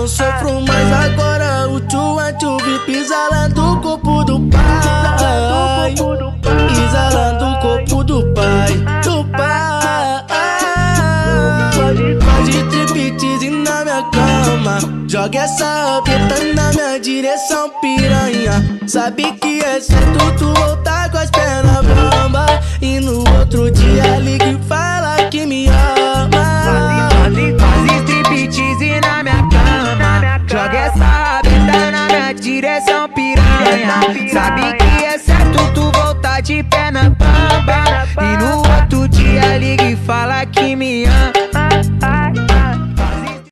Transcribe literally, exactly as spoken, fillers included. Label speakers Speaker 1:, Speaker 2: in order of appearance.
Speaker 1: não sofro mais agora. O tchua tchuvi pisa lá do corpo do pai, pisa lá do corpo do pai, do pai. Faz de triptease na minha cama, joga essa peta na minha direção, piranha. Sabe que é certo tu voltar com as pernas bamba, e no outro dia liga e fala que me ama.
Speaker 2: Faz striptease na minha cama, joga essa peta na minha direção,